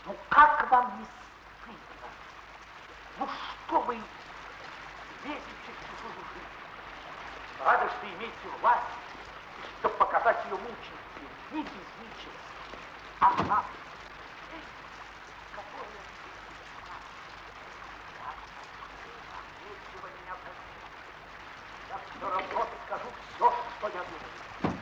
Ну, как вам не стыдно? Ну, что вы лезете в чужую жизнь? Рады, что имеете власть, чтобы показать ее мученицей, не безличие, а нас, которая... Если вы меня простите, я все равно скажу все, что я думаю.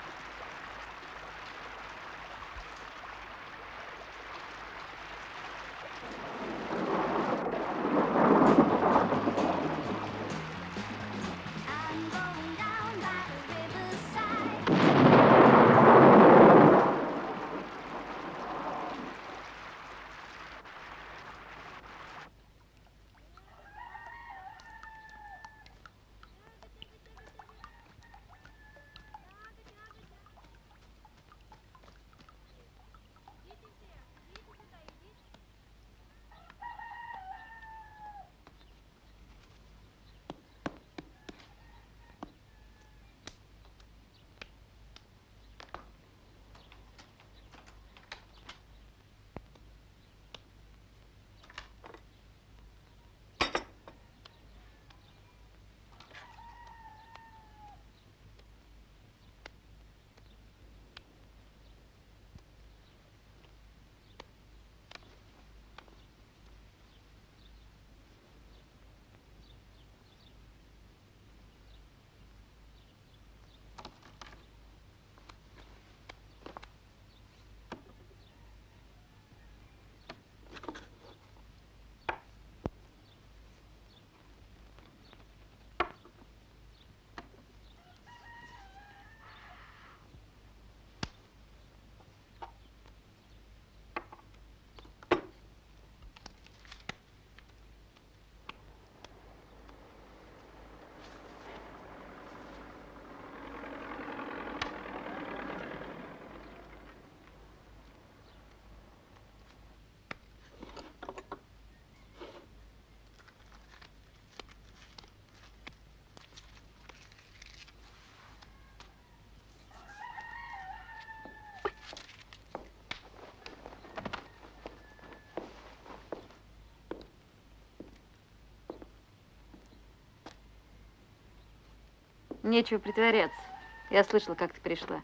Нечего притворяться. Я слышала, как ты пришла.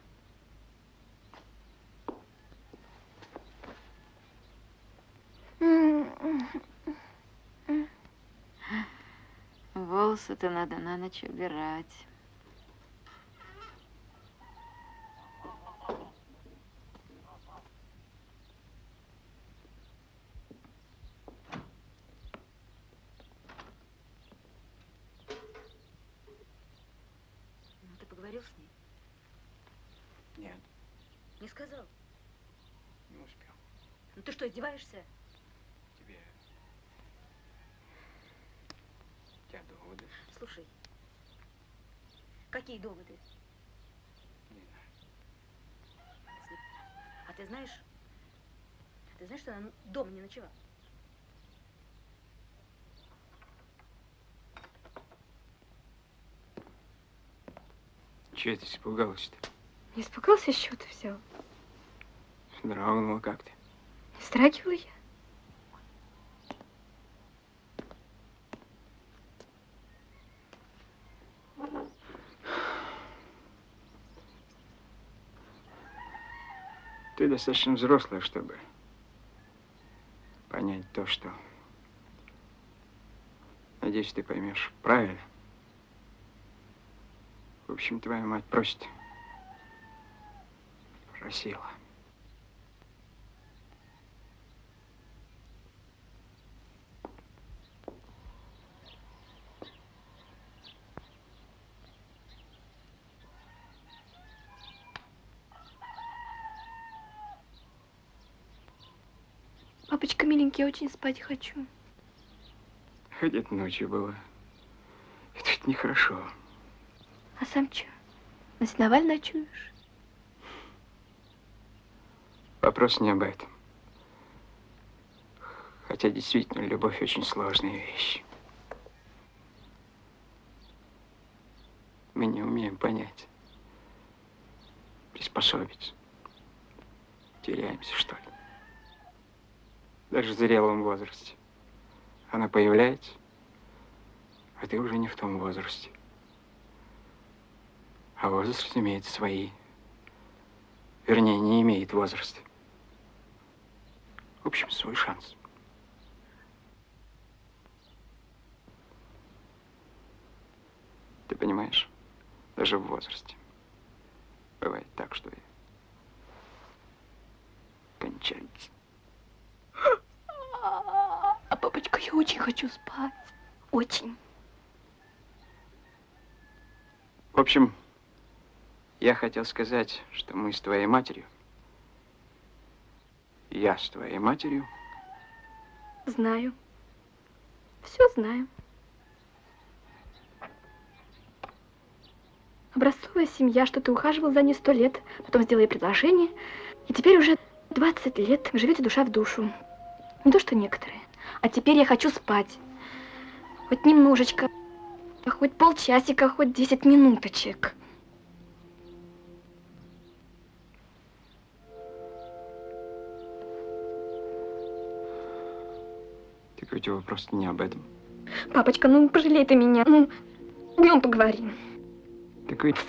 Волосы-то надо на ночь убирать. Ну, ты поговорил с ней? Нет. Не сказал? Не успел. Ну ты что, издеваешься? Тебе... У тебя доводы? Слушай, какие доводы? Не знаю. А ты знаешь, что она дома не ночевала? Чего ты испугалась-то? Не испугался, с чего ты взял? Дрогнула как-то. Не страгивала я? Ты достаточно взрослая, чтобы понять то, что... Надеюсь, ты поймешь правильно. В общем, твоя мать просит. Просила. Папочка миленький, я очень спать хочу. Хоть это ночью было. Это ведь нехорошо. А сам что? На сеновале ночуешь? Вопрос не об этом. Хотя действительно, любовь очень сложная вещь. Мы не умеем понять, приспособиться. Теряемся, что ли. Даже в зрелом возрасте. Она появляется, а ты уже не в том возрасте. А возраст имеет свои. Вернее, не имеет возраста. В общем, свой шанс. Ты понимаешь, даже в возрасте бывает так, что и кончается. А папочка, я очень хочу спать. Очень. В общем, я хотел сказать, что мы с твоей матерью, я с твоей матерью. Знаю. Все знаю. Образцовая семья, что ты ухаживал за ней 100 лет, потом сделал ей предложение, и теперь уже 20 лет живете душа в душу. Не то, что некоторые. А теперь я хочу спать. Хоть немножечко, хоть полчасика, хоть 10 минуточек. Так ведь вопрос не об этом. Папочка, ну пожалей ты меня. Ну, днем поговорим. Так ведь...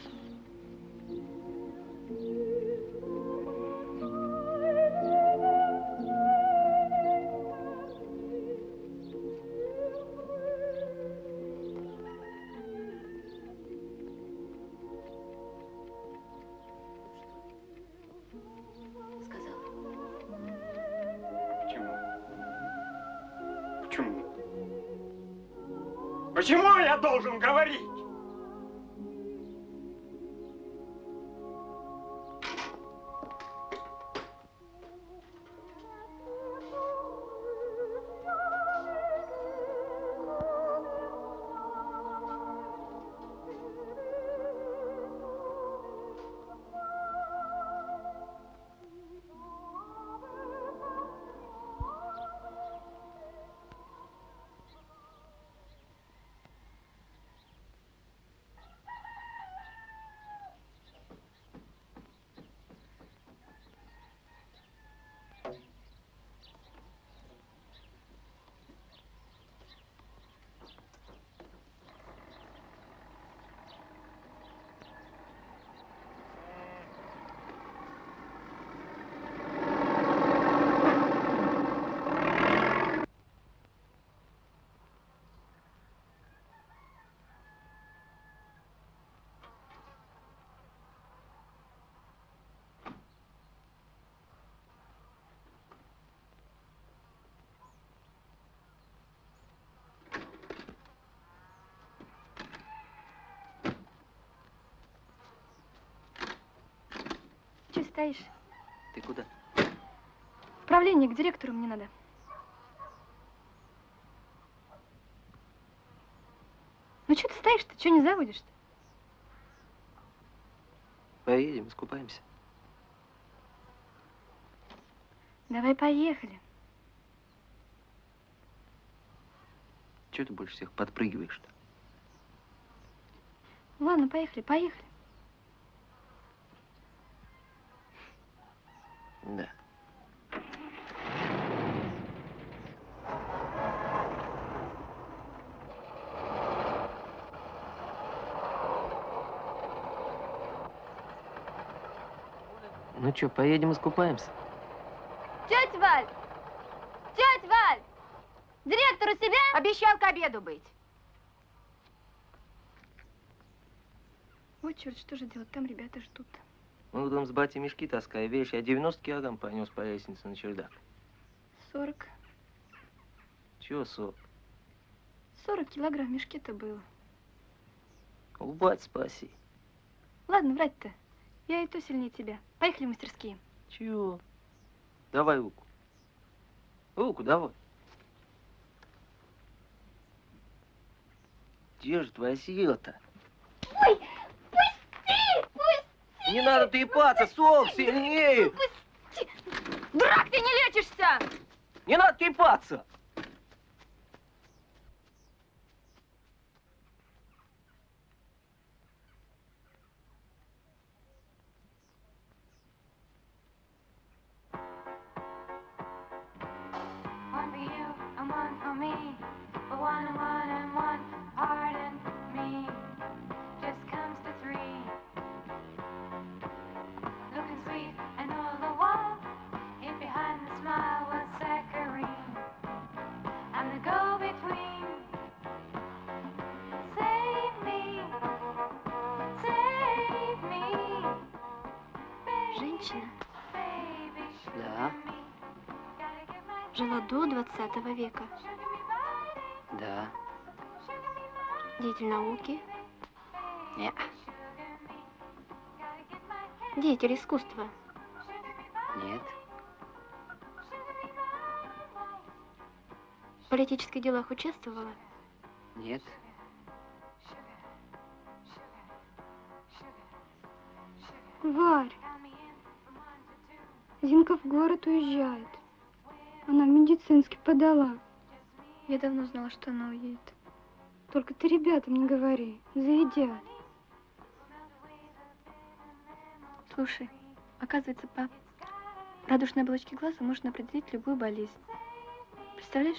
Почему я должен говорить? Че стоишь? Ты куда? В правление, к директору мне надо. Ну что ты стоишь-то? Че не заводишь-то? Поедем, искупаемся. Давай поехали. Чего ты больше всех подпрыгиваешь-то? Ладно, поехали, поехали. Да. Ну что, поедем искупаемся? Тетя Валь! Тетя Валь! Директор у себя? Обещал к обеду быть. Ой, черт, что же делать? Там ребята ждут. Ну, дом с батей мешки таскай, видишь, я 90 килограмм понес по лестнице на чердак. 40. Чего 40? 40 килограмм в мешке-то было. У бать спаси. Ладно, врать-то. Я и то сильнее тебя. Поехали в мастерские. Чего? Давай руку. Руку давай. Где же твоя сила-то? Ой, пусти! Пусти! Не надо трепаться, сок сильнее! Пусти! Дурак, ты не лечишься! Не надо трепаться! one and one, pardon me, just comes to three. Looking sweet and all the while, hid behind the smile was saccharine. I'm the go-between. Save me, save me. Женщина Baby, Да, жила до 20 века. да. Деятель науки, Не. деятель искусства. Нет. В политических делах участвовала. Нет. Варь, Зинка в город уезжает. Она в медицинский подала. Я давно знала, что она уедет. Только ты ребятам не говори, заедят. Слушай, оказывается, по радужной оболочке глаза можно определить любую болезнь. Представляешь?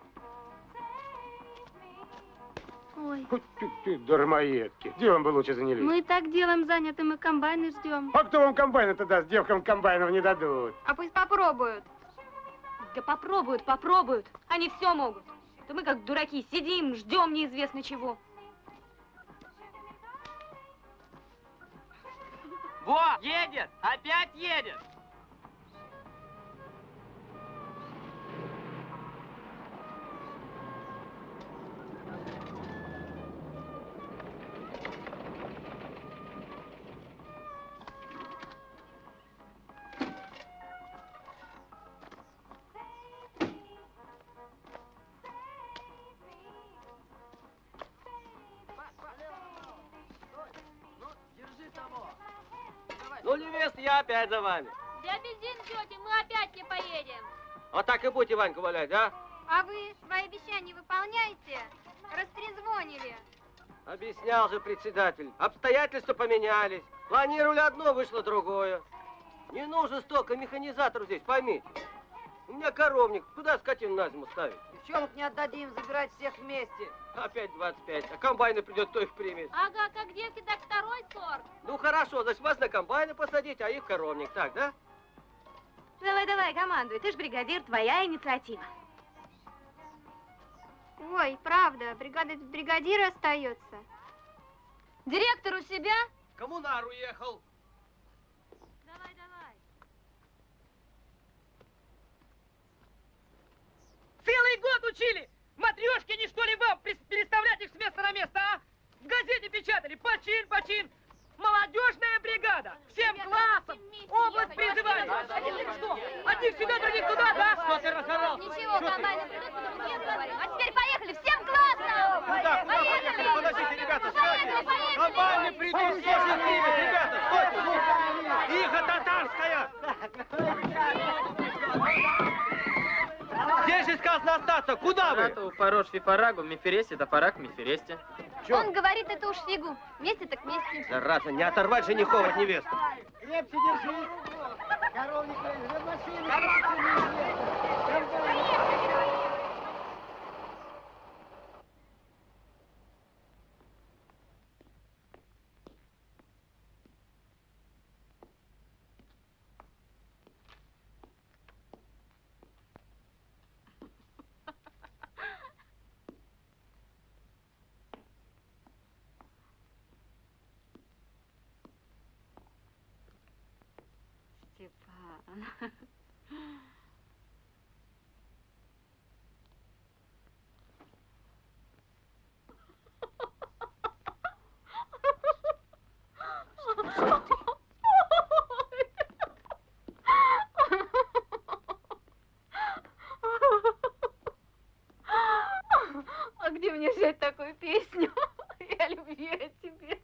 Ой. Хоть ты, дармоедки. Делом бы лучше занялись. Мы и так делом заняты, мы комбайны ждем. А кто вам комбайны-то даст? Девкам комбайнов не дадут. А пусть попробуют. Да попробуют, попробуют. Они все могут. Да мы как дураки сидим, ждем неизвестно чего. Во, едет! Опять едет! Ну, невеста, я опять за вами. Для бензин ждете, мы опять не поедем. Вот так и будете Ваньку валять, да? А вы свои обещания выполняете? Растрезвонили. Объяснял же председатель. Обстоятельства поменялись. Планировали одно, вышло другое. Не нужно столько механизаторов здесь, поймите. У меня коровник. Куда скотину на зиму ставить? Девчонок не отдадим, забирать всех вместе. Опять 25. А комбайны придет, кто их примет. Ага, как девки, так второй сорт. Ну хорошо, значит вас на комбайны посадить, а их в коровник. Так, да? Давай, давай, командуй. Ты ж бригадир, твоя инициатива. Ой, правда, бригада бригадира остается. Директор у себя? Коммунар уехал. Давай, давай. Целый год учили! Матрешкине, что ли, вам переставлять их с места на место, а? В газете печатали. Почин, почин. Молодежная бригада. Всем классом. Область призывает. Что? Одних сюда, других туда, да? Что ты разорал? Ничего, комбайны придут, потом нет, говорим. А теперь поехали, всем классом! Куда? Поехали! Подождите, ребята, Поехали, стойте! Комбайны придут, слушай, примет, ребята, стойте! Иго татарская! Здесь же сказано остаться. Куда вы? Фарош фифарагу, мефересте, тафарак, мефересте. Он говорит, это уж фигу. Вместе так вместе. Зараза, не оторвать женихов от невесты. Крепче держись. Коровник, машины. Степан. А где мне взять такую песню? Я любви о тебе.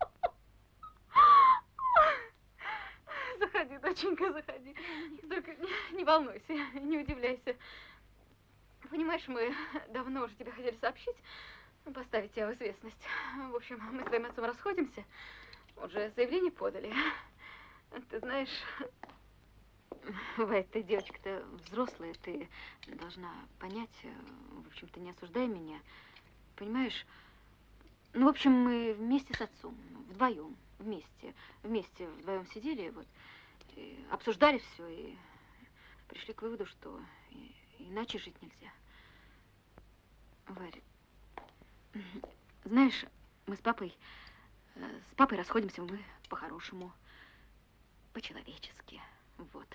Заходи, доченька, заходи. Только не волнуйся, не удивляйся. Понимаешь, мы давно уже тебе хотели сообщить, поставить тебя в известность. В общем, мы с твоим отцом расходимся. Уже заявление подали. Ты знаешь, Варь, ты девочка-то взрослая, ты должна понять, в общем, ты не осуждай меня, понимаешь? Ну, в общем, мы вместе с отцом, вдвоем, вместе вдвоем сидели, вот, и обсуждали все и пришли к выводу, что иначе жить нельзя. Варя, знаешь, мы с папой расходимся мы по-хорошему, по-человечески, вот.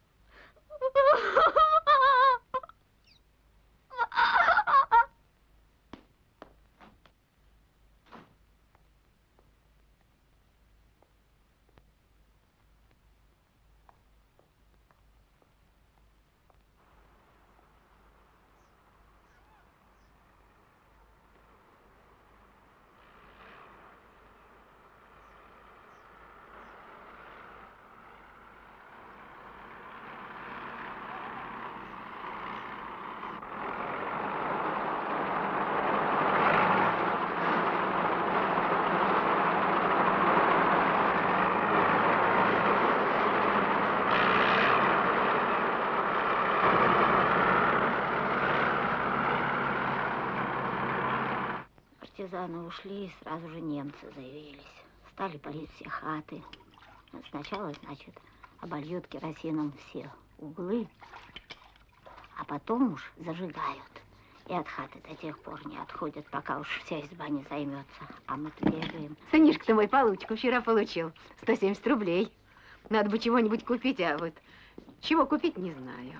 Партизаны ушли, и сразу же немцы заявились. Стали палить все хаты. Сначала, значит, обольют керосином все углы, а потом уж зажигают. И от хаты до тех пор не отходят, пока уж вся изба не займется. А мы-то бегаем. Сынишка-то мой получку вчера получил. 170 рублей. Надо бы чего-нибудь купить, а вот чего купить, не знаю.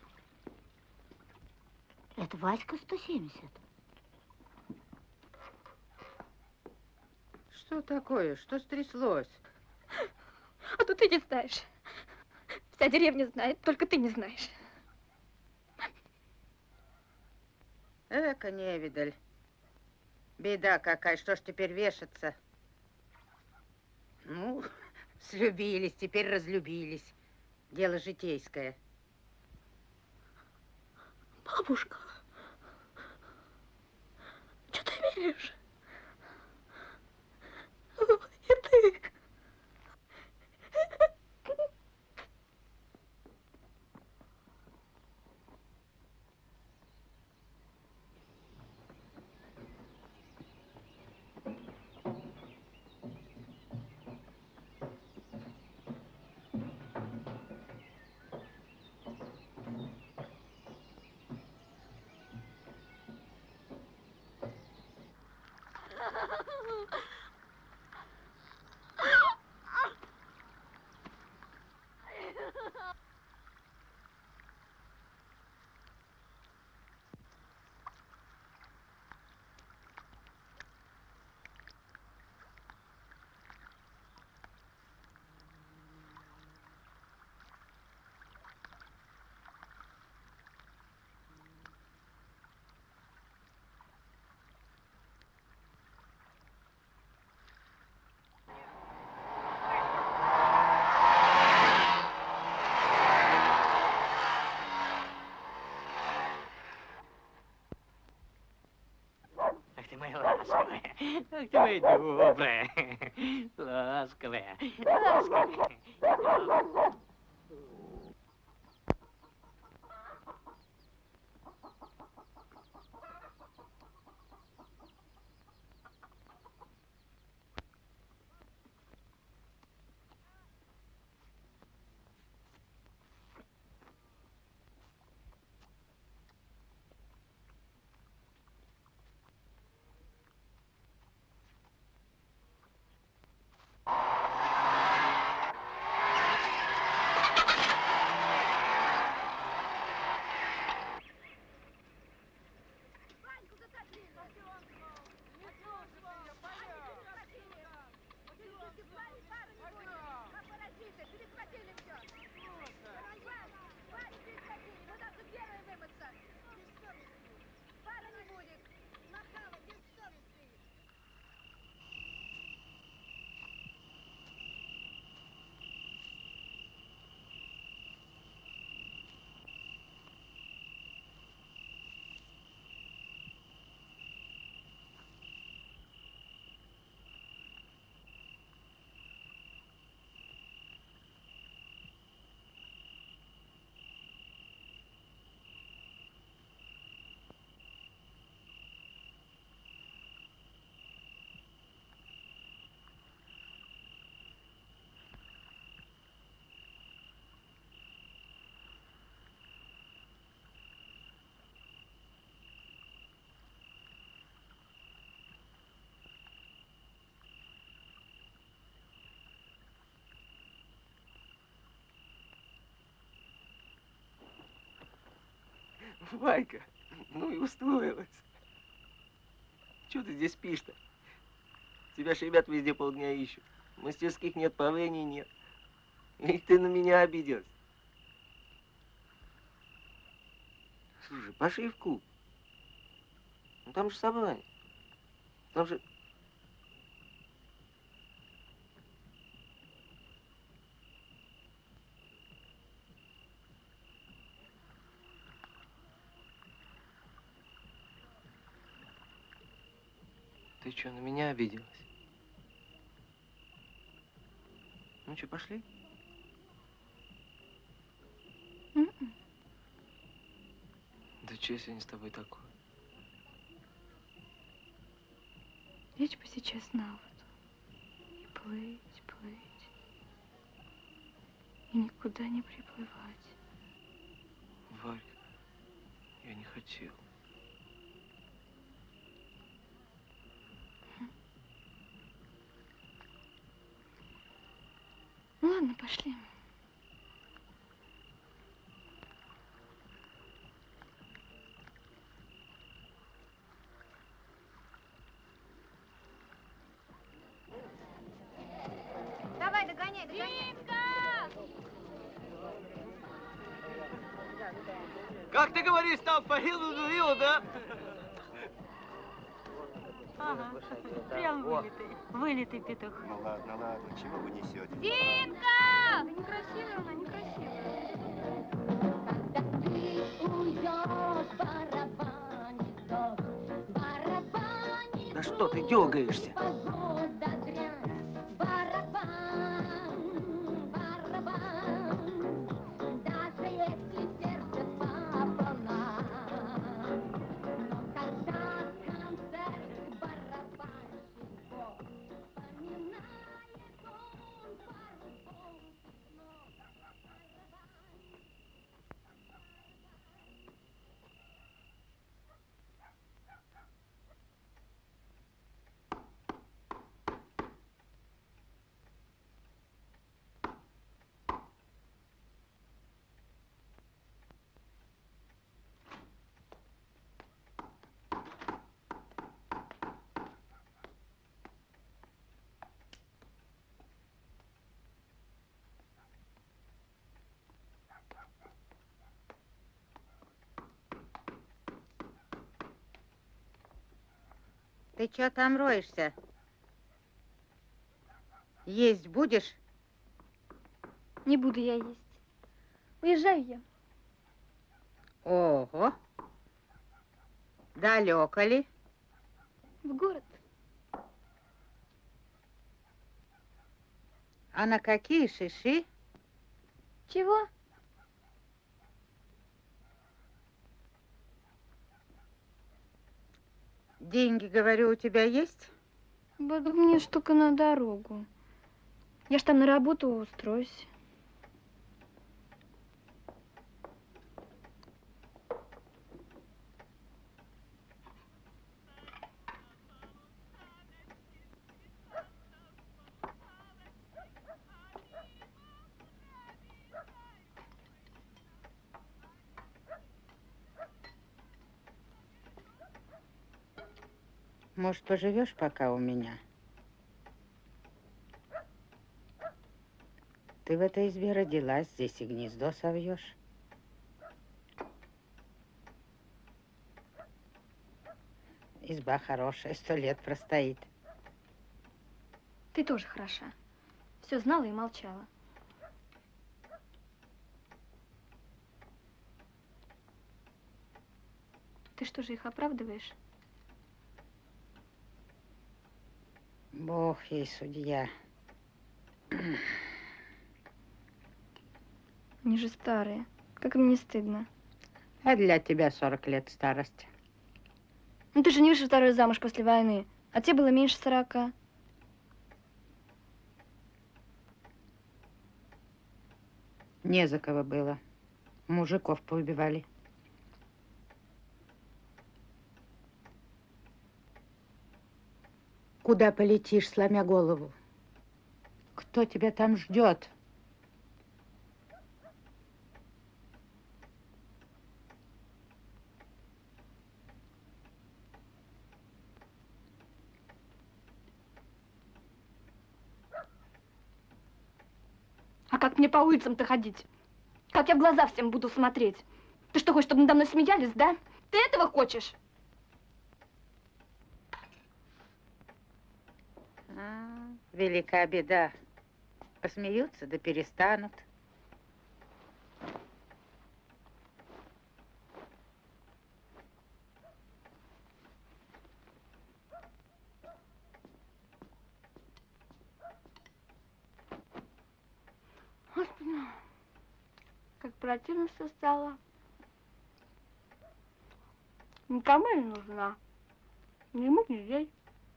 Это Васька 170. Что такое? Что стряслось? А то ты не знаешь. Вся деревня знает, только ты не знаешь. Эка, невидаль. Беда какая, что ж теперь вешаться? Ну, слюбились, теперь разлюбились. Дело житейское. Бабушка, что ты веришь? И ты. Моя ласковая, ах ты моя добрая, ласковая, ласковая. Варька, ну и устроилась. Чего ты здесь спишь-то? Тебя ж ребят везде полдня ищут. Мастерских нет, правлений нет. И ты на меня обиделась. Слушай, пошли в клуб. Ну там же собрание. Там же... Ты что, на меня обиделась? Ну что, пошли? Да что сегодня с тобой такое? Лечь бы сейчас на воду и плыть, плыть, и никуда не приплывать. Варька, я не хотел. Ну ладно, пошли. Давай, догоняй, догоняй. Как ты говоришь, там парил, удурил, да? Ага, прям вылитый петух. Ну ладно, ладно, чего вы несете? Димка! Да некрасивая она, некрасивая. Да что ты дергаешься? Ты чё там роешься? Есть будешь? Не буду я есть. Уезжаю я. Ого! Далеко ли? В город. А на какие шиши? Чего? Деньги, говорю, у тебя есть? Мне ж только на дорогу. Я ж там на работу устроюсь. Может, поживешь пока у меня? Ты в этой избе родилась, здесь и гнездо совьешь. Изба хорошая, 100 лет простоит. Ты тоже хороша. Все знала и молчала. Ты что же их оправдываешь? Бог ей судья. Они же старые. Как им не стыдно. А для тебя 40 лет старости. Ну ты же не вышла второй замуж после войны. А тебе было меньше 40. Не за кого было. Мужиков поубивали. Куда полетишь, сломя голову? Кто тебя там ждет? Как мне по улицам-то ходить? Как я в глаза всем буду смотреть? Ты что, хочешь, чтобы надо мной смеялись, да? Ты этого хочешь? Велика беда. Посмеются, да перестанут. Господи, как противно все стало. Никому не нужна. Ни ему, ни ей.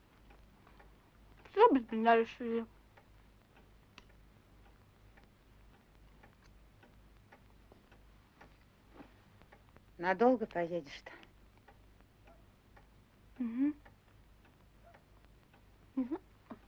Все без меня решили. Надолго поедешь-то? Угу. Не знаю.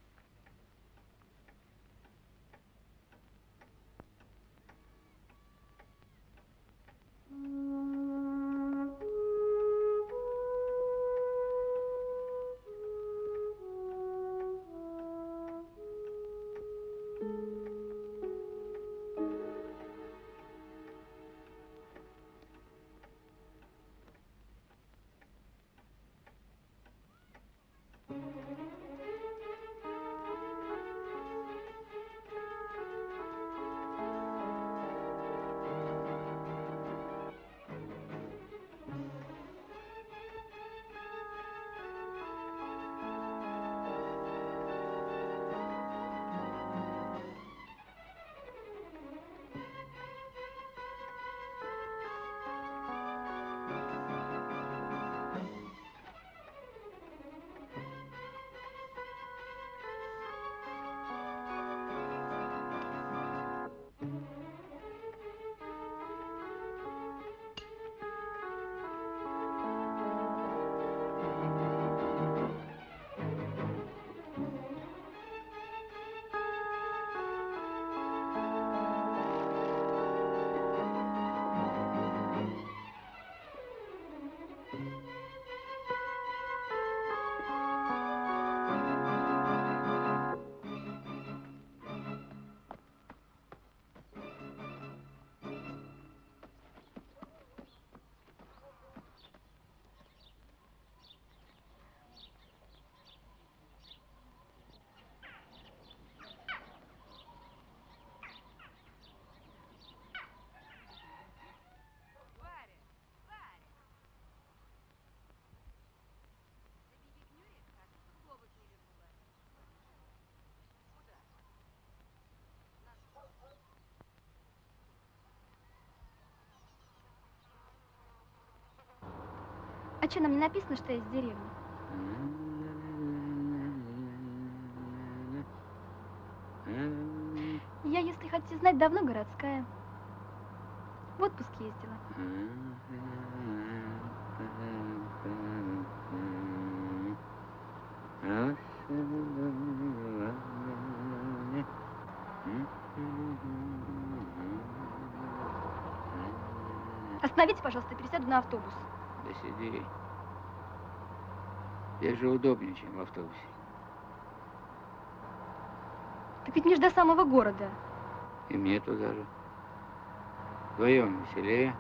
А что, нам не написано, что я из деревни? Я, если хотите знать, давно городская. В отпуск ездила. Остановите, пожалуйста, пересяду на автобус. Да сиди. Здесь же удобнее, чем в автобусе. Так ведь не ж до самого города. И мне туда же. Вдвоем веселее.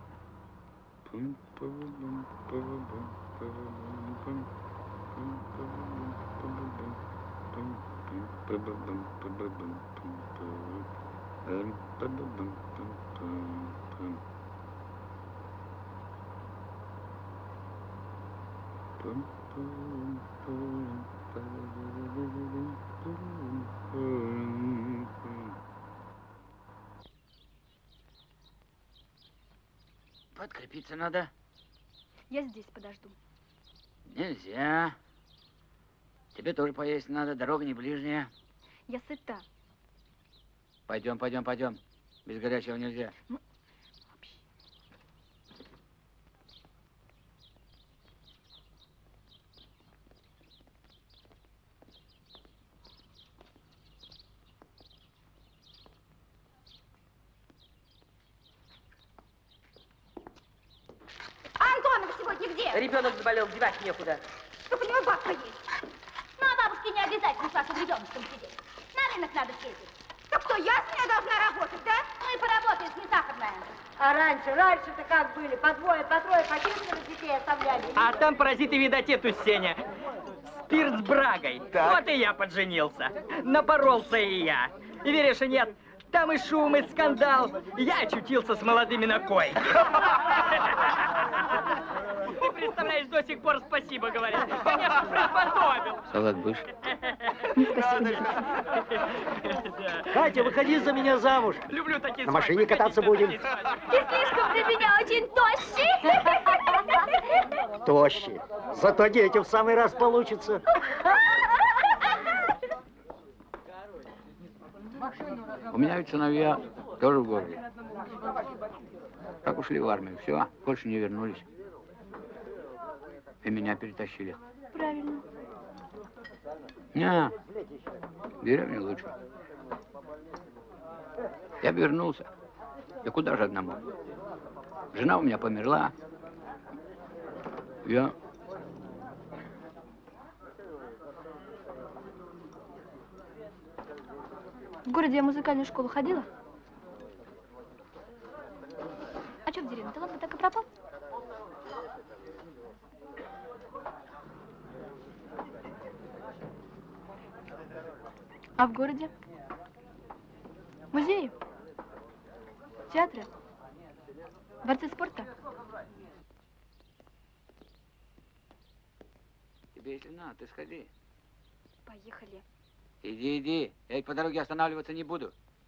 Подкрепиться надо. Я здесь подожду. Нельзя. Тебе тоже поесть надо, дорога не ближняя. Я сыта. Пойдем, пойдем, пойдем. Без горячего нельзя. Ну, Ребенок заболел, девать некуда. Так у него бабка есть. Ну, а бабушке не обязательно с вашим ребеночком сидеть. На рынок надо съездить. Так кто что, я с ней должна работать, да? Ну и поработай, не сахарная. А раньше-то как были? По двое, по трое, по четверо детей оставляли. А там паразиты, видать, эту Сеня. Спирт с брагой. Вот и я подженился. Напоролся и я. И веришь, и нет, там и шум, и скандал. Я очутился с молодыми на койке. Ты представляешь, до сих пор спасибо говорят. Конечно, приспособил. Салат будешь? Катя, выходи за меня замуж. Люблю такие На машине кататься будем. Ты слишком для меня очень тощий. Тощий. Зато детям в самый раз получится. У меня ведь сыновья тоже в городе. Как ушли в армию, все, больше не вернулись. И меня перетащили. Правильно. Не, в деревне лучше. Я бы вернулся. И куда же одному? Жена у меня померла. Я... В городе я в музыкальную школу ходила. А что в деревне? Ты ладно, так и пропал? А в городе? Музеи? Театры? Дворцы спорта? Тебе если надо, ты сходи. Поехали. Иди, иди. Я ведь по дороге останавливаться не буду.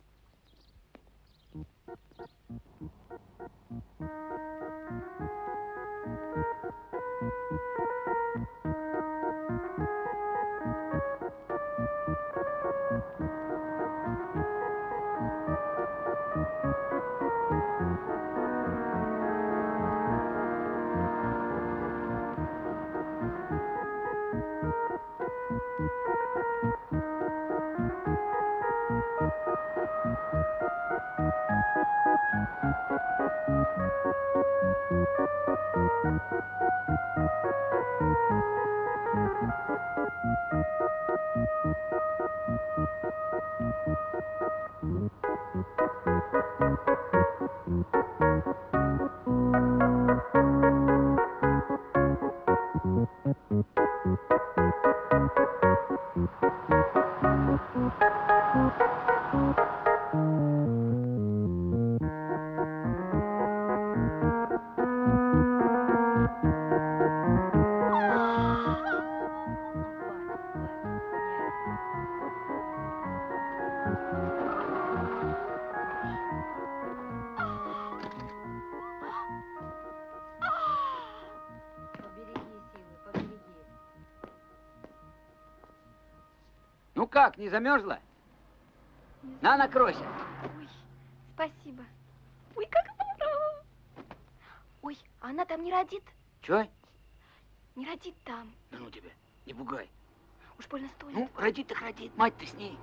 Ну как, не замерзла? На, накройся. Ой, спасибо. Ой, как здорово. Ой, а она там не родит? Чё? Не родит там. Да ну тебя, не пугай. Уж больно стоит. Ну, родит так родит, мать-то с ней.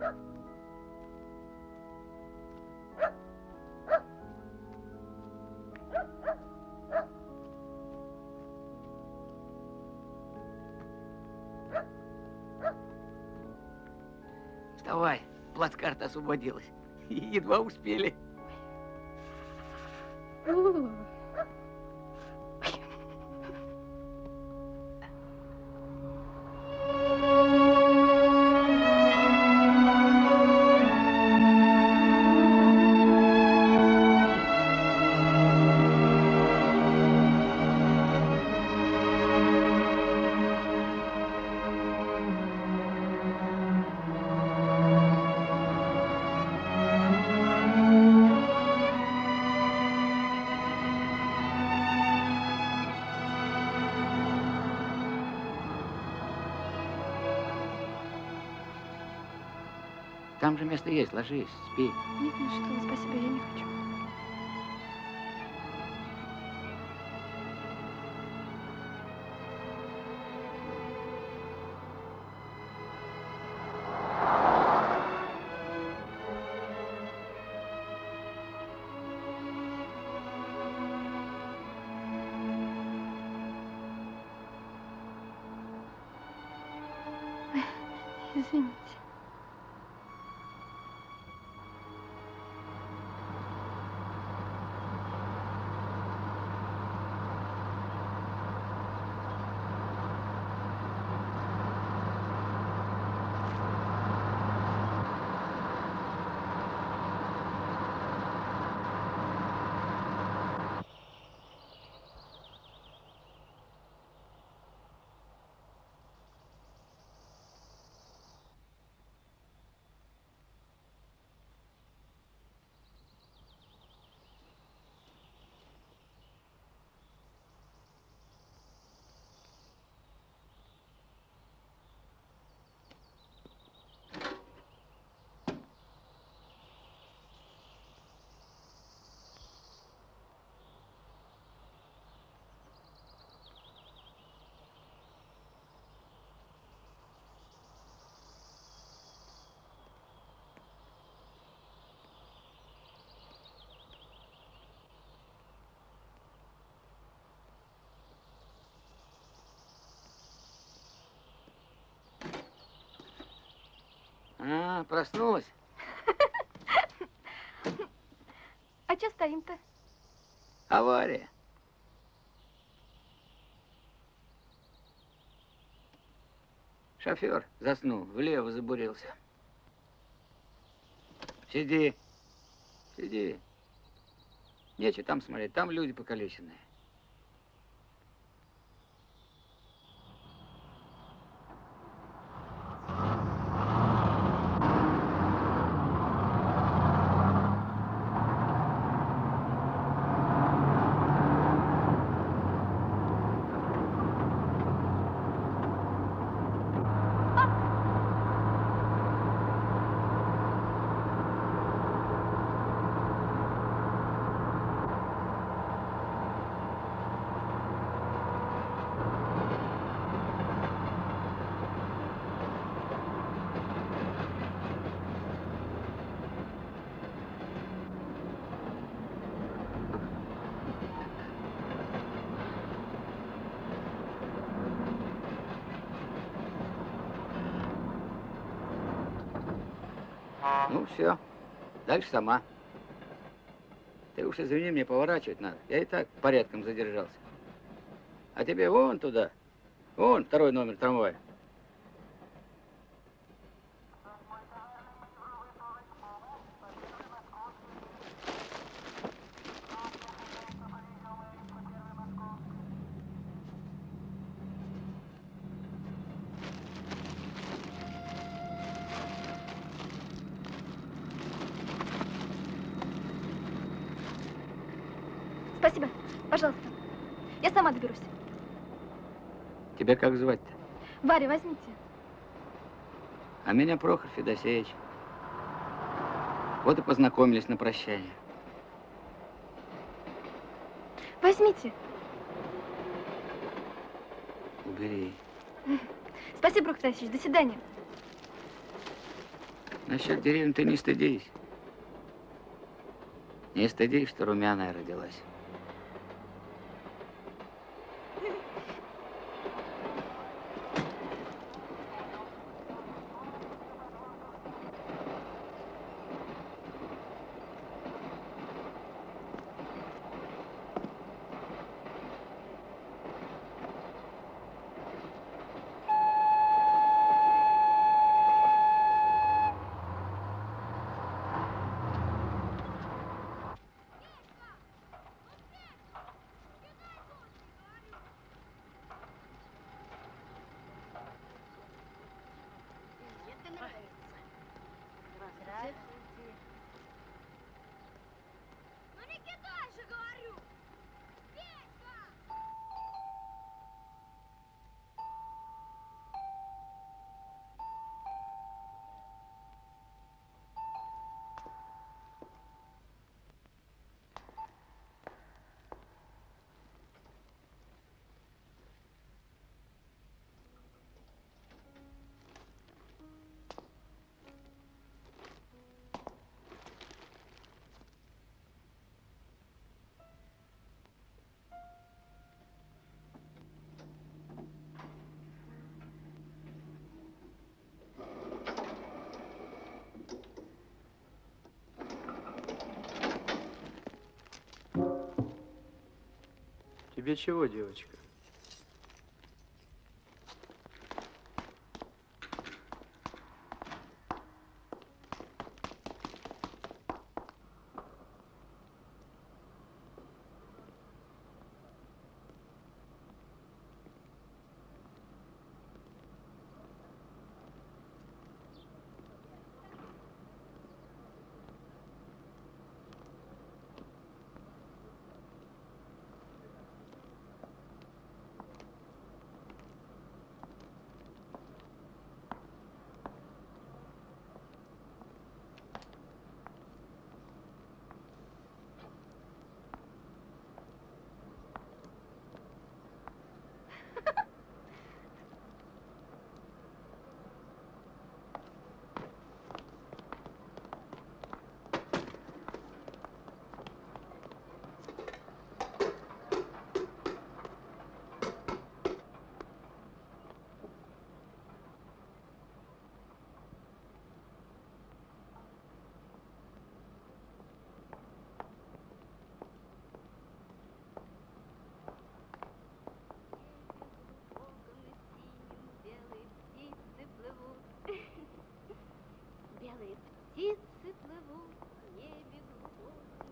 Вставай, плацкарта освободилась. Едва успели. Там же место есть, ложись, спи. Нет, ну что, спасибо, я не хочу. Ой, извините. А, проснулась? А что стоим-то? Авария. Шофер заснул, влево забурился. Сиди, сиди. Нечего там смотреть, там люди покалеченные. Ну, все. Дальше сама. Ты уж извини, мне поворачивать надо. Я и так порядком задержался. А тебе вон туда. Вон второй номер трамвая. Спасибо. Пожалуйста. Я сама доберусь. Тебя как звать-то? Варя, возьмите. А меня Прохор Федосеевич. Вот и познакомились на прощание. Возьмите. Убери. Спасибо, Прохор Федосеевич. До свидания. Насчет деревни ты не стыдись. Не стыдись, что румяная родилась. Тебе чего, девочка? Белые птицы плывут в небе глубоком.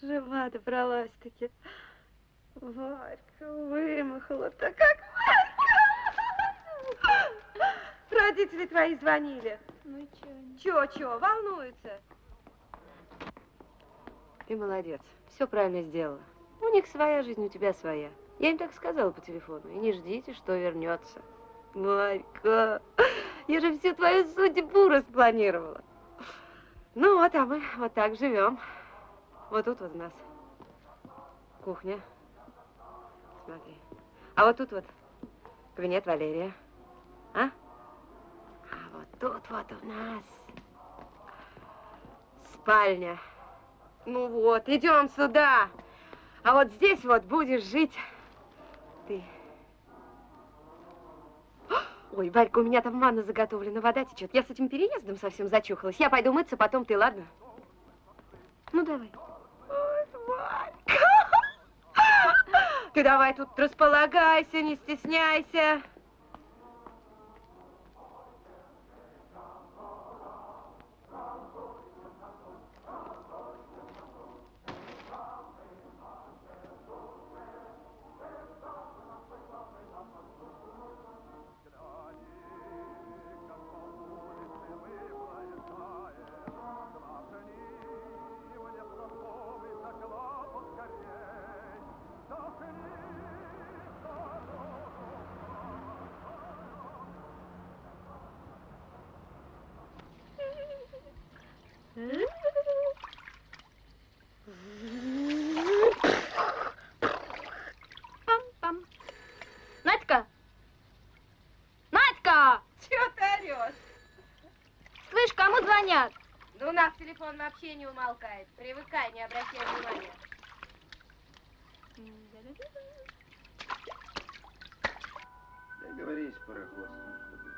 Жива добралась-таки. Варька вымахала-то, как Варька! Родители твои звонили. Ну и чё? Чё, волнуются? Ты молодец, все правильно сделала. У них своя жизнь, у тебя своя. Я им так сказала по телефону. И не ждите, что вернется. Варька, я же всю твою судьбу распланировала. Ну вот, а мы вот так живем. Вот тут вот у нас кухня. Смотри. А вот тут вот кабинет Валерия. А? А вот тут вот у нас спальня. Ну вот, идем сюда. А вот здесь вот будешь жить ты. Ой, Варька, у меня там ванна заготовлена, вода течет. Я с этим переездом совсем зачухалась. Я пойду мыться, потом ты, ладно? Ну, давай. Ой, Варька. Ты давай тут располагайся, не стесняйся. Пам-пам. Надька! Надька! Чего ты орешь? Слышь, кому звонят? Да у нас телефонное общение умолкает. Привыкай, не обращай внимания. Договорись с пароходством, чтобы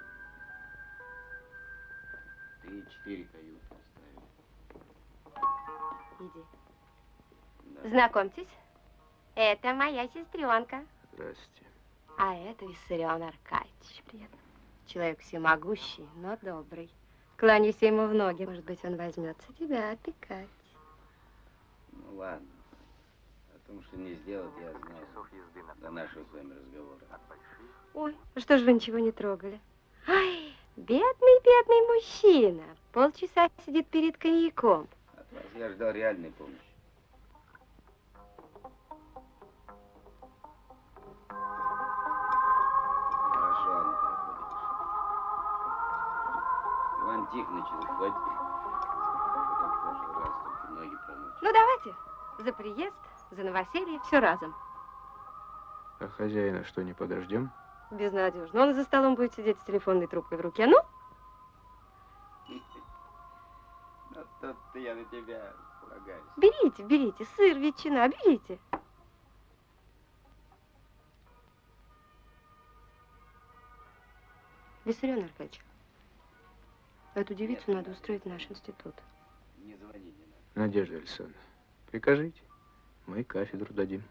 ты 4 каюты оставил. Иди. Да. Знакомьтесь, это моя сестренка. Здрасте. А это Виссарион Аркадьевич. Приятно. Человек всемогущий, но добрый. Кланяйся ему в ноги. Может быть, он возьмется тебя опекать. Ну ладно. О том, что не сделать, я знаю до нашего с вами разговора. Ой, что ж вы ничего не трогали? Ай, бедный мужчина. Полчаса сидит перед коньяком. От вас я ждал реальной помощи. Хорошо, на пароходе пошел. Иван Тихонович, захвати. Как в прошлый раз, только ноги промочь. Ну, давайте. За приезд, за новоселье, все разом. А хозяина что, не подождем? Безнадежно. Он за столом будет сидеть с телефонной трубкой в руке. Ну? Ну, тут-то я на тебя полагаюсь. Берите. Сыр, ветчина, берите. Виссарион Аркадьевич, эту девицу надо устроить в наш институт. Не звони, не надо. Надежда Александровна, прикажите. Мы кафедру дадим.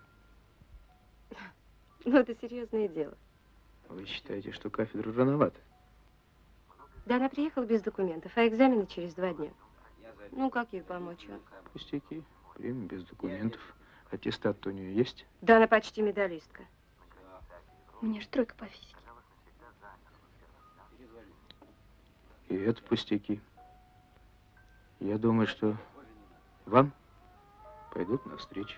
Ну, это серьезное дело. Вы считаете, что кафедру рановато? Да она приехала без документов, а экзамены через 2 дня. Ну, как ей помочь? Пустяки. Примем без документов. Аттестат-то у нее есть? Да она почти медалистка. У меня же 3 по физике. И это пустяки. Я думаю, что вам пойдут навстречу.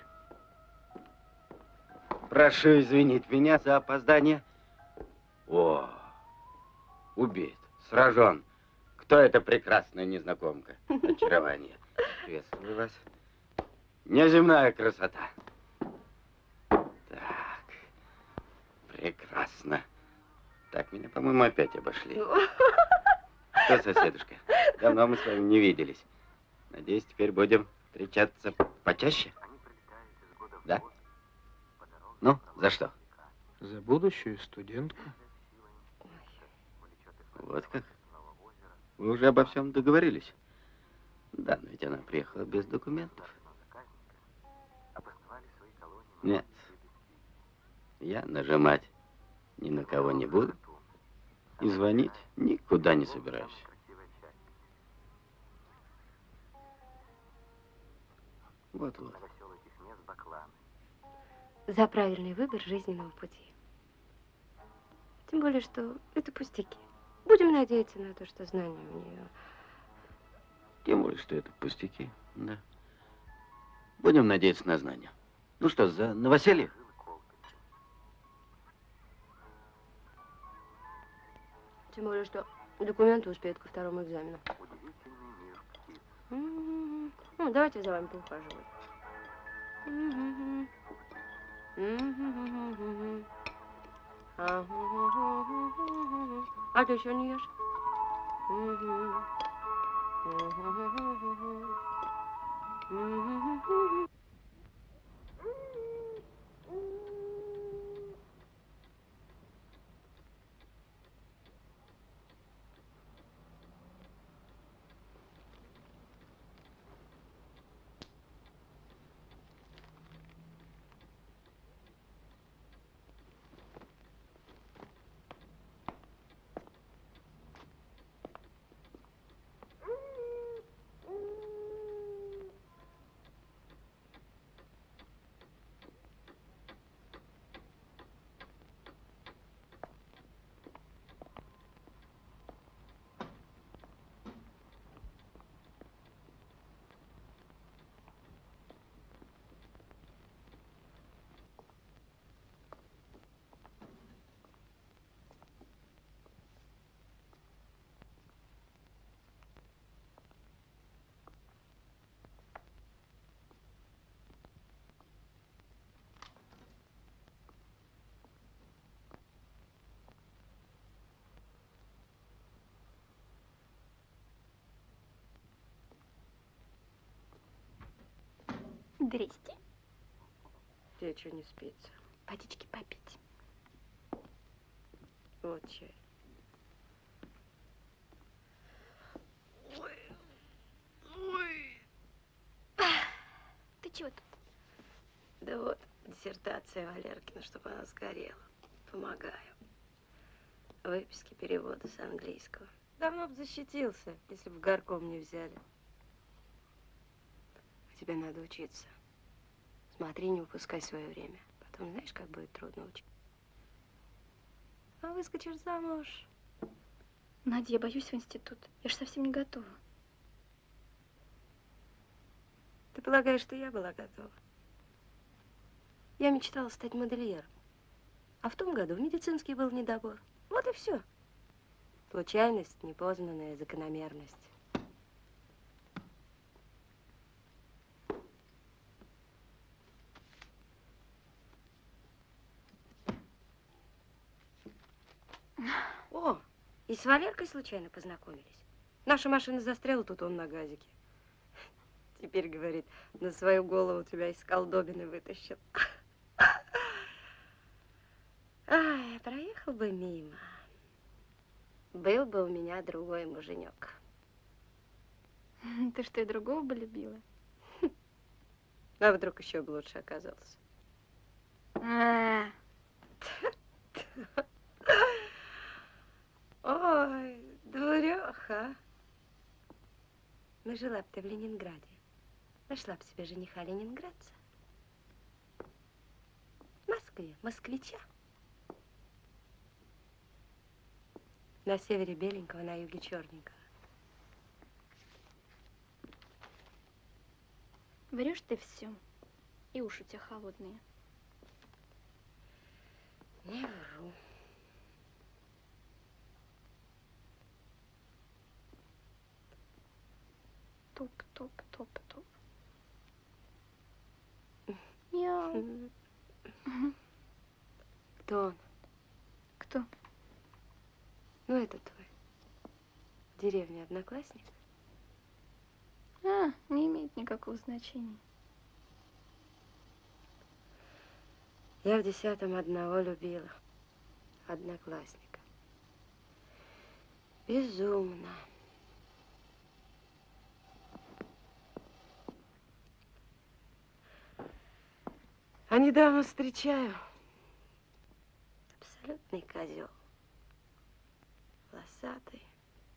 Прошу извинить меня за опоздание. О, убит, сражен. Кто эта прекрасная незнакомка? Очарование. Приветствую вас. Неземная красота. Так, прекрасно. Так, меня, по-моему, опять обошли. Что, соседушка, давно мы с вами не виделись. Надеюсь, теперь будем встречаться почаще? Да? Ну, за что? За будущую студентку. Вот как? Вы уже обо всем договорились? Да, но ведь она приехала без документов. Нет. Я нажимать ни на кого не буду. И звонить никуда не собираюсь. Вот-вот. За правильный выбор жизненного пути. Тем более, что это пустяки. Будем надеяться на то, что знания у нее. Тем более, что это пустяки, да. Будем надеяться на знания. Ну что, за новоселье? Тем более, что документы успеют ко второму экзамену. Ну, давайте за вами поухаживать. А ты еще не ешь? Здрасте. Тебе что не спится? Водички попить. Вот чай. Ты чего тут? Да вот, диссертация Валеркина, чтобы она сгорела. Помогаю. Выписки перевода с английского. Давно бы защитился, если бы в горком не взяли. А тебе надо учиться. Смотри, не упускай свое время. Потом знаешь, как будет трудно учить. А выскочишь замуж. Надя, я боюсь в институт. Я же совсем не готова. Ты полагаешь, что я была готова? Я мечтала стать модельером. А в том году в медицинский был недобор. Вот и все. Случайность, непознанная закономерность. О, и с Валеркой случайно познакомились. Наша машина застряла, тут он на газике. Теперь, говорит, на свою голову тебя из колдобины вытащил. Ай, проехал бы мимо. Был бы у меня другой муженек. Ты что, и другого бы любила? А вдруг еще бы лучше оказался? Ой, дуреха. Ну, жила бы ты в Ленинграде. Нашла бы себе жениха ленинградца. В Москве, москвича. На севере беленького, на юге черненького. Врешь ты все, и уши у тебя холодные. Не вру. Топ-топ-топ-топ. Мяу. Кто он? Кто? Ну, это твой. В деревне одноклассник. А, не имеет никакого значения. Я в 10-м одного любила. Одноклассника. Безумно. А недавно встречаю. Абсолютный козел. Волосатый.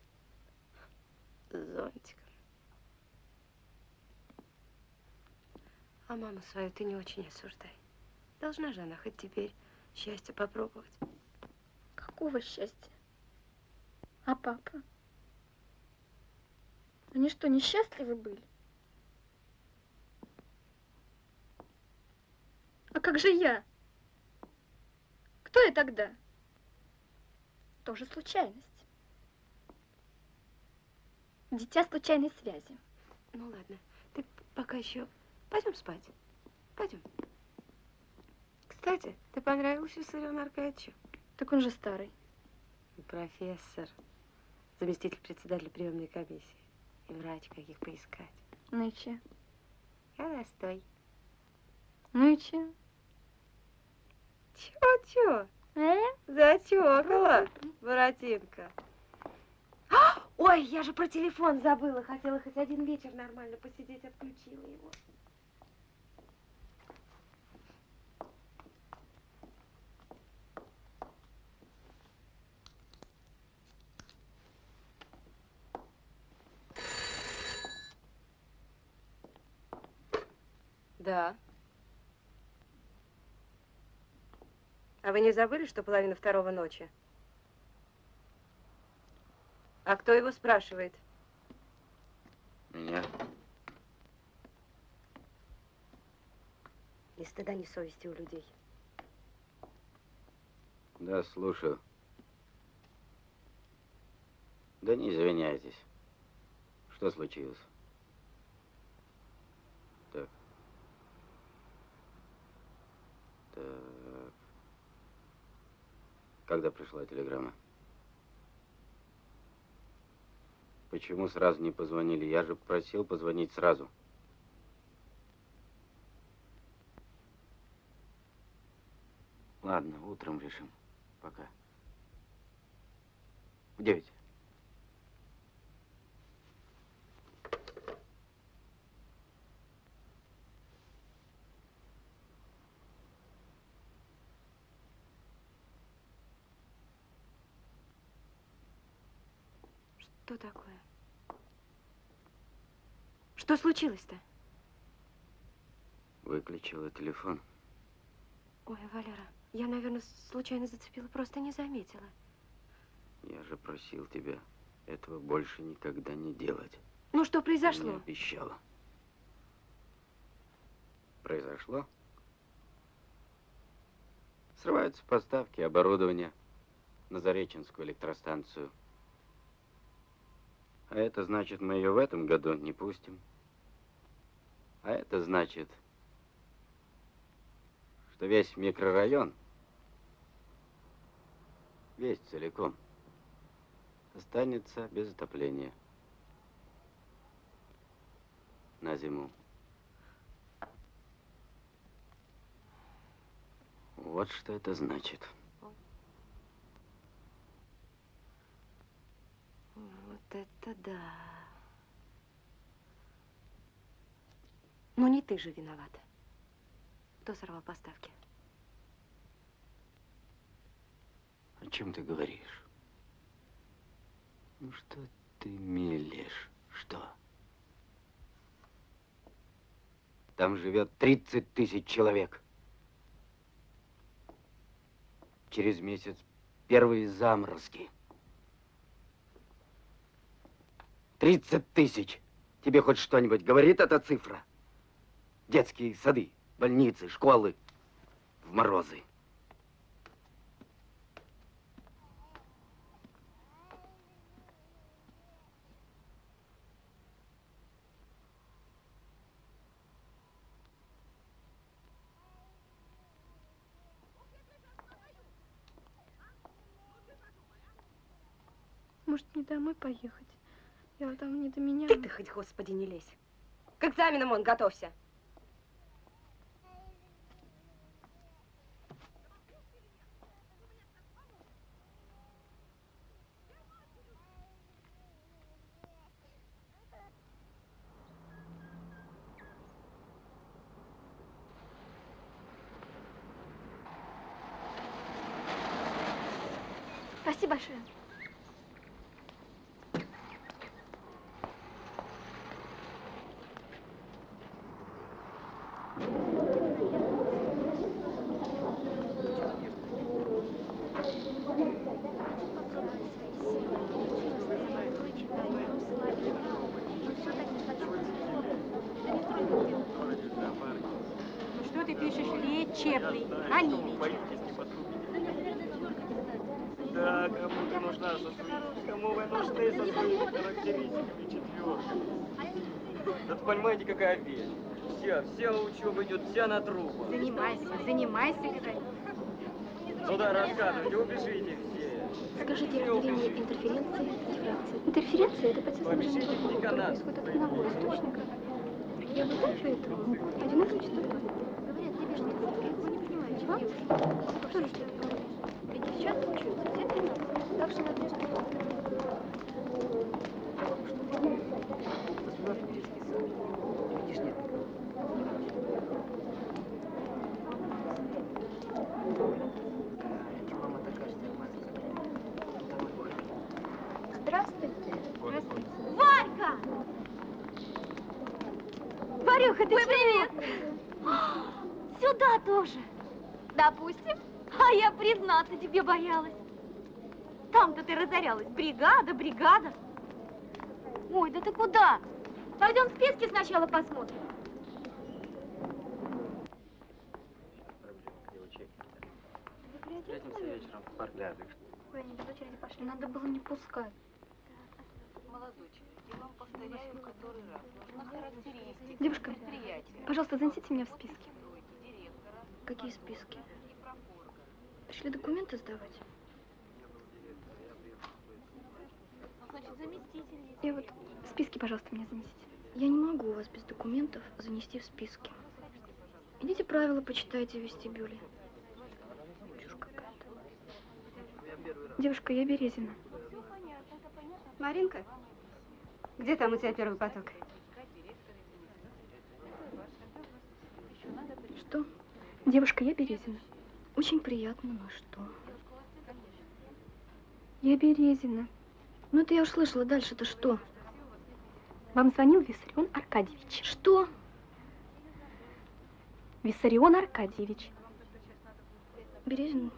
С зонтиком. А маму свою ты не очень осуждай. Должна же она хоть теперь счастье попробовать. Какого счастья? А папа? Они что, несчастливы были? А как же я? Кто я тогда? Тоже случайность. Дитя случайной связи. Ну ладно, ты пока еще пойдем спать. Пойдем. Кстати, ты понравился Виссариону Аркадьевичу? Так он же старый. Профессор, заместитель председателя приемной комиссии. И врач, каких поискать. Ну и че? Холостой. Ну и че? Чё? Зачёкала, Буратинка. Ой, я же про телефон забыла. Хотела хоть один вечер нормально посидеть, отключила его. Да. А вы не забыли, что 1:30 ночи? А кто его спрашивает? Меня. Ни стыда, ни совести у людей. Да, слушаю. Да не извиняйтесь. Что случилось? Так. Так. Когда пришла телеграмма? Почему сразу не позвонили? Я же просил позвонить сразу. Ладно, утром решим. Пока. В 9. Что такое? Что случилось-то? Выключила телефон. Ой, Валера, я, наверное, случайно зацепила, просто не заметила. Я же просил тебя этого больше никогда не делать. Ну, что Ты мне произошло? обещала. Произошло? Срываются поставки оборудования на Зареченскую электростанцию. А это значит, мы ее в этом году не пустим. А это значит, что весь микрорайон, весь целиком, останется без отопления на зиму. Вот что это значит. Вот это да. Но не ты же виновата. Кто сорвал поставки? О чем ты говоришь? Ну что ты мелешь? Что? Там живет 30 тысяч человек. Через месяц первые заморозки. 30 тысяч. Тебе хоть что-нибудь говорит эта цифра? Детские сады, больницы, школы в морозы. Может, мне домой поехать? Я там не до меня. Ты хоть, Господи, не лезь. К экзаменам он готовься. Спасибо большое. слышишь, лечебный, а не лечебный. Да, кому ты нужна со своими, кому вы нужны со своими характеристиками четверка? Да понимаете, какая вещь? Вся учеба идет, вся на трупа. Занимайся, говорю. Ну да, рассказывайте, убежите все. Скажите, определение интерференции, дифракции. Интерференция – это потенциальный звук, который происходит от одного источника. Я бы так поэтому одиночество. Говорят тебе, что ты не понимаешь, а? Кто же что говорит? Ведь девчата учатся, все это надо. Так что надо что Видишь, нет. Мама такая же Здравствуйте. Здравствуйте. Варька! Варюха, ты привет! Сюда тоже. Допустим. А я, признаться, тебе боялась. Там-то ты разорялась. Бригада, бригада. Ой, да ты куда? Пойдем списки сначала посмотрим. Встретимся вечером в парке. Ой, они без очереди пошли. Надо было не пускать. Молодочек, я вам повторяю в который раз. Нужна характеристика. Девушка, пожалуйста, занесите меня в списки. Какие списки? Пришли документы сдавать. Значит, заместитель. И вот списки, пожалуйста, мне занесите. Я не могу вас без документов занести в списки. Идите правила почитайте в вестибюле. Чушь какая-то. Девушка, я Березина. Маринка, где там у тебя первый поток? Что? Девушка, я Березина. Очень приятно, но что? Я Березина. Ну, это я уж слышала. Дальше-то что? Вам звонил Виссарион Аркадьевич. Что? Виссарион Аркадьевич. Березина.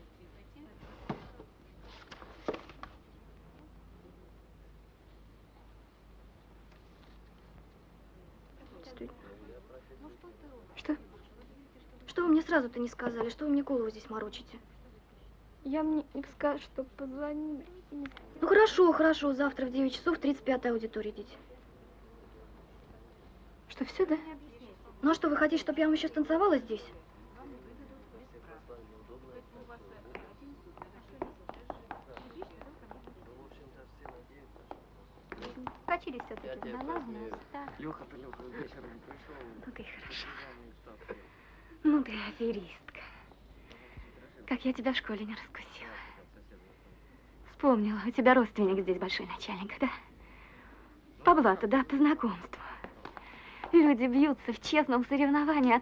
Что? Что вы мне сразу-то не сказали? Что вы мне голову здесь морочите? Я мне не скажу, что позвонили. Ну хорошо, хорошо. Завтра в 9 часов в 35-й аудитории идите. Что, все, да? Ну а что, вы хотите, чтобы я вам еще станцевала здесь? Качели все-таки сдала у нас, да. Леха-то вечером пришел. Ну ты хороша. Ну ты аферистка. Как я тебя в школе не раскусила. Вспомнила, у тебя родственник здесь большой начальник, да? По блату, да, по знакомству. Люди бьются в честном соревновании от...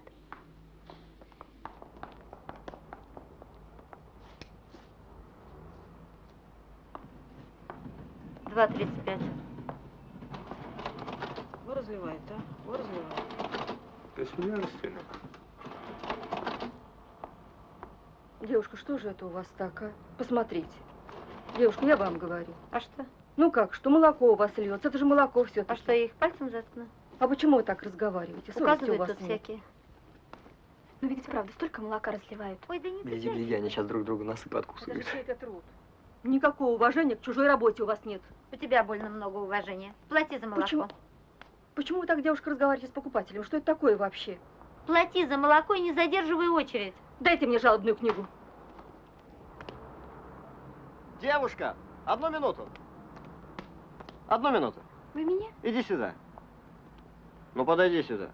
$2.35. Ну, разливает, а? Ну, разливает. Государственный. Девушка, что же это у вас так, а? Посмотрите. Девушка, я вам говорю. А что? Ну как, что молоко у вас льется? Это же молоко все. А что, я их пальцем заткну? А почему вы так разговариваете? Совести Указывают у вас тут нет. всякие. Ну ведь правда, столько молока разливают. Ой, да не Гляди, гляди, они сейчас друг друга носы Это же подкусывают. чей-то труд. Никакого уважения к чужой работе у вас нет. У тебя больно много уважения. Плати за молоко. Почему? Почему вы так, девушка, разговариваете с покупателем? Что это такое вообще? Плати за молоко и не задерживай очередь. Дайте мне жалобную книгу. Девушка, 1 минуту. 1 минуту. Вы меня? Иди сюда. Ну, подойди сюда.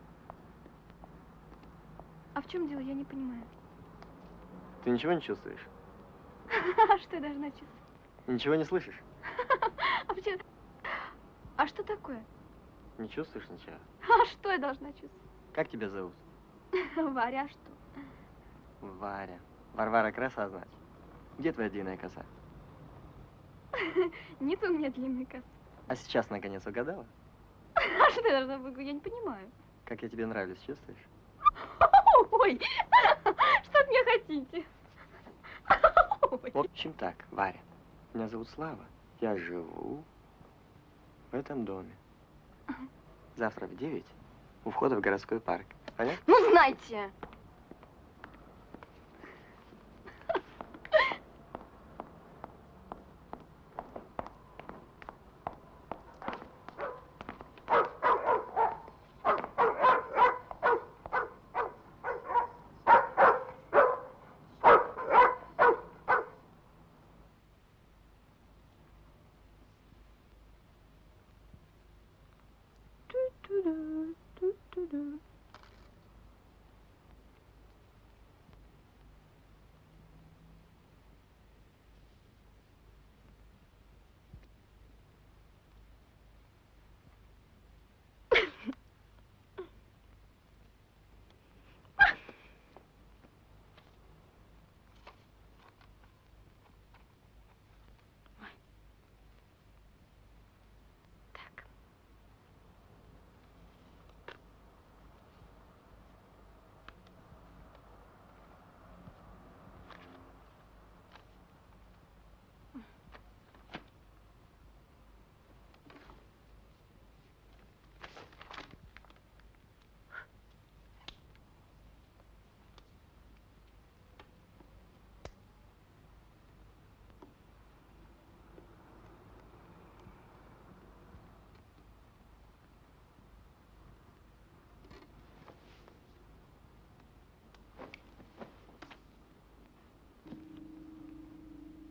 А в чем дело, я не понимаю. Ты ничего не чувствуешь? А что я должна чувствовать? Ничего не слышишь? А почему? А что такое? Не чувствуешь ничего? А что я должна чувствовать? Как тебя зовут? Варя, а что? Варя. Варвара краса, значит. Где твоя длинная коса? Нет у меня длинной косы. А сейчас, наконец, угадала? А что я должна быть? Я не понимаю. Как я тебе нравлюсь, чувствуешь? Ой, что от меня хотите? Ой. В общем так, Варя. Меня зовут Слава. Я живу в этом доме. Завтра в 9 у входа в городской парк. Понятно? Ну, знайте.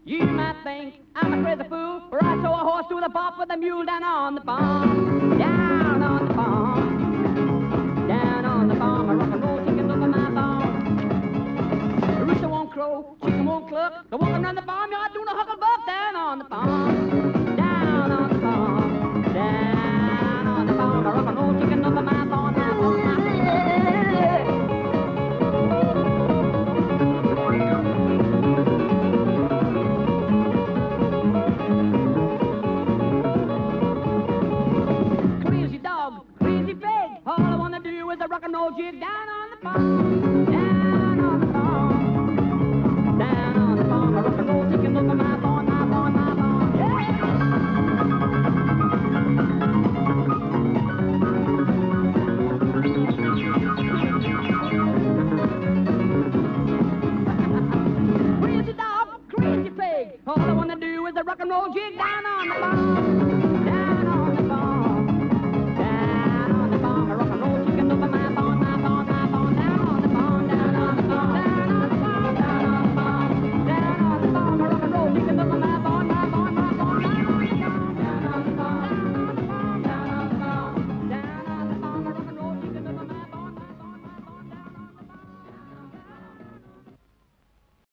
You might think I'm a crazy fool, or I saw a horse do the bop with a mule down on the farm. Down on the farm. Down on the farm, a rock and roll chicken over my farm. The rooster won't crow, chicken won't cluck. The walking around the farmyard doing a hucklebuck down on the farm. Down on the farm. Down on the farm, a rock and roll chicken over my farm. All I wanna do is a rock and roll jig down on the farm, down on the farm, down on the farm. A rock and roll chicken over my barn, my barn, my barn. Crazy dog, crazy pig. All I wanna do is a rock and roll jig down on the farm.